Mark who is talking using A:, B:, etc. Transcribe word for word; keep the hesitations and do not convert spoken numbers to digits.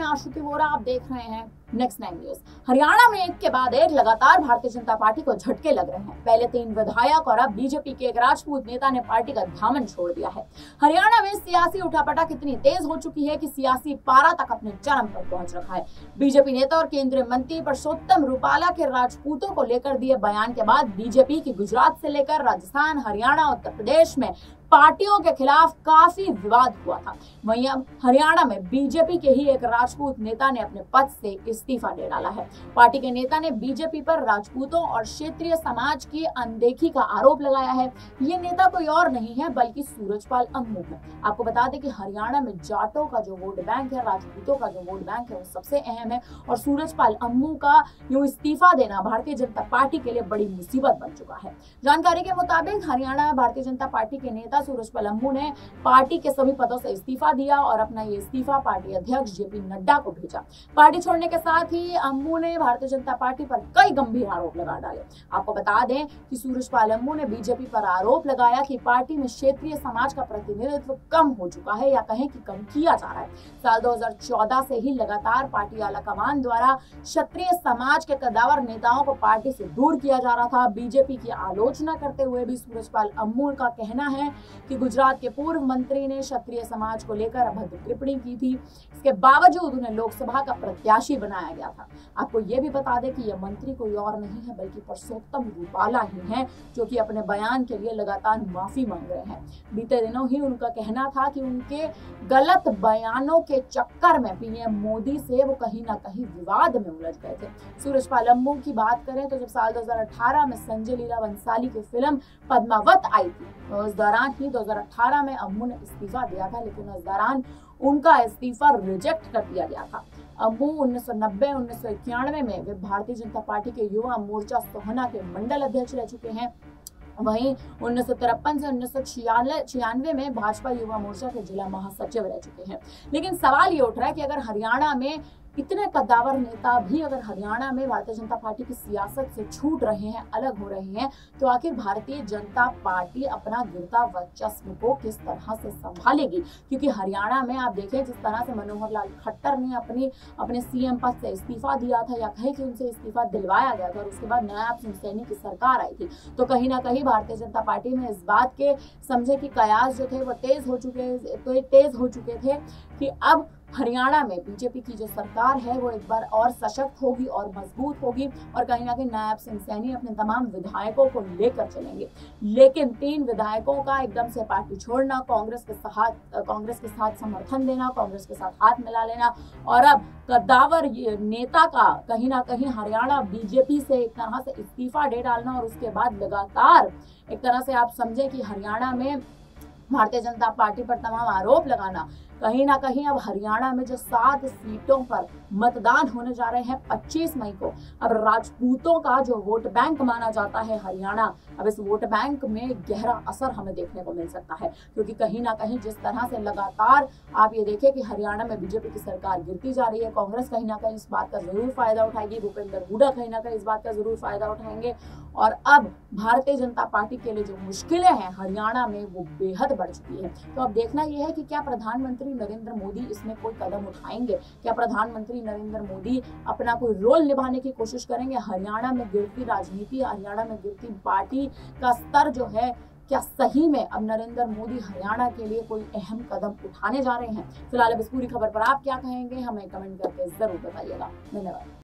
A: आशुकी वोरा, आप देख रहे हैं नेक्स्ट नाइन न्यूज। हरियाणा में एक के बाद एक लगातार भारतीय जनता पार्टी को झटके लग रहे हैं। पहले तीन विधायक और अब बीजेपी के एक राजपूत नेता ने पार्टी का दामन छोड़ दिया है। हरियाणा में सियासी उठापटक इतनी तेज हो चुकी है कि सियासी पारा तक अपने चरम पर पहुंच रखा है। बीजेपी नेता और केंद्रीय मंत्री परसोत्तम रूपाला के राजपूतों को लेकर दिए बयान के बाद बीजेपी की गुजरात से लेकर राजस्थान, हरियाणा, उत्तर प्रदेश में पार्टियों के खिलाफ काफी विवाद हुआ था। वहीं अब हरियाणा में बीजेपी के ही एक राजपूत नेता ने अपने पद से इस्तीफा दे डाला है। पार्टी के नेता ने बीजेपी पर राजपूतों और क्षेत्रीय समाज की अनदेखी का आरोप लगाया है। ये नेता कोई और नहीं है बल्कि सूरजपाल अम्मू है। आपको बता दें कि हरियाणा में जाटों का जो वोट बैंक है, राजपूतों का जो वोट बैंक है, वो सबसे अहम है और सूरजपाल अम्मू का यूं इस्तीफा देना भारतीय जनता पार्टी के लिए बड़ी मुसीबत बन चुका है। जानकारी के मुताबिक हरियाणा भारतीय जनता पार्टी के नेता सूरजपाल अम्मू ने पार्टी के सभी पदों से इस्तीफा दिया और अपना ये इस्तीफा पार्टी अध्यक्ष जेपी नड्डा को भेजा। पार्टी छोड़ने के साथ ही अम्मू ने भारतीय जनता पार्टी पर कई गंभीर आरोप लगा डाले। आपको बता दें कि सूरजपाल अम्मू ने बीजेपी पर आरोप लगाया कि पार्टी में क्षेत्रीय समाज का प्रतिनिधित्व कम हो चुका है या कहें कि कम किया जा रहा है। साल दो हजार चौदह से ही लगातार पार्टी आलाकमान द्वारा क्षत्रिय समाज के कद्दावर नेताओं को पार्टी से दूर किया जा रहा था। बीजेपी की आलोचना करते हुए भी सूरजपाल अम्मू का कहना है कि गुजरात के पूर्व मंत्री ने क्षत्रिय समाज को लेकर अभद्र टिप्पणी की थी। इसके बावजूद उन्हें लोकसभा का प्रत्याशी बनाया गया था। आपको यह भी बता दें कि यह मंत्री कोई और नहीं है बल्कि परसोत्तम रूपाला ही हैं, जो कि अपने बयान के लिए लगातार माफी मांग रहे हैं। बीते दिनों ही उनका कहना था कि उनके गलत बयानों के चक्कर में पीएम मोदी से वो कहीं ना कहीं विवाद में उलझ गए थे। सूरजपाल अम्मू की बात करें तो जब साल दो हजार अठारह में संजय लीला बंसाली की फिल्म पद्मावत आई थी तो उस दौरान ही दो हजार अठारह में अम्मू ने इस्तीफा दिया था, लेकिन उस दौरान उनका इस्तीफा रिजेक्ट कर दिया गया था। अम्मू उन्नीस सौ नब्बे उन्नीस सौ इक्यानवे में वे भारतीय जनता पार्टी के युवा मोर्चा सोहना के मंडल अध्यक्ष रह चुके हैं। वहीं उन्नीस सौ तिरपन से उन्नीस सौ छियानवे में भाजपा युवा मोर्चा के जिला महासचिव रह चुके हैं। लेकिन सवाल ये उठ रहा है कि अगर हरियाणा में इतने कद्दावर नेता भी अगर हरियाणा में भारतीय जनता पार्टी की सियासत से छूट रहे हैं, अलग हो रहे हैं, तो आखिर भारतीय जनता पार्टी अपना गिरता वर्चस्व को किस तरह से संभालेगी? क्योंकि हरियाणा में आप देखें जिस तरह से मनोहर लाल खट्टर ने अपनी अपने सीएम पद से इस्तीफा दिया था या कहें कि उनसे इस्तीफा दिलवाया गया था और उसके बाद नायब सिंह सैनी की सरकार आई थी, तो कहीं ना कहीं भारतीय जनता पार्टी में इस बात के समझे कि कयास जो थे वो तेज हो चुके तो तेज हो चुके थे कि अब हरियाणा में बीजेपी की जो सरकार है वो एक बार और सशक्त होगी और मजबूत होगी और कहीं ना कहीं नायब सिंह सैनी अपने तमाम विधायकों को लेकर चलेंगे। लेकिन तीन विधायकों का एकदम से पार्टी छोड़ना, कांग्रेस के साथ कांग्रेस के साथ समर्थन देना, कांग्रेस के साथ हाथ मिला लेना और अब कद्दावर नेता का कहीं ना कहीं हरियाणा बीजेपी से एक तरह से इस्तीफा दे डालना और उसके बाद लगातार एक तरह से आप समझे कि हरियाणा में भारतीय जनता पार्टी पर तमाम आरोप लगाना, कहीं ना कहीं अब हरियाणा में जो सात सीटों पर मतदान होने जा रहे हैं पच्चीस मई को, अब राजपूतों का जो वोट बैंक माना जाता है हरियाणा, अब इस वोट बैंक में गहरा असर हमें देखने को मिल सकता है। क्योंकि कहीं ना कहीं जिस तरह से लगातार आप ये देखें कि हरियाणा में बीजेपी की सरकार गिरती जा रही है, कांग्रेस कहीं ना कहीं इस बात का जरूर फायदा उठाएगी, भूपेंद्र हुड्डा कहीं ना कहीं इस बात का जरूर फायदा उठाएंगे और अब भारतीय जनता पार्टी के लिए जो मुश्किलें हैं हरियाणा में वो बेहद बढ़ चुकी है। तो अब देखना यह है कि क्या प्रधानमंत्री नरेंद्र मोदी इसमें कोई कदम उठाएंगे, क्या प्रधानमंत्री नरेंद्र मोदी अपना कोई रोल निभाने की कोशिश करेंगे। हरियाणा में गिरती राजनीति, हरियाणा में गिरती पार्टी का स्तर जो है, क्या सही में अब नरेंद्र मोदी हरियाणा के लिए कोई अहम कदम उठाने जा रहे हैं? फिलहाल अब इस पूरी खबर पर आप क्या कहेंगे, हमें कमेंट करके जरूर बताइएगा। धन्यवाद।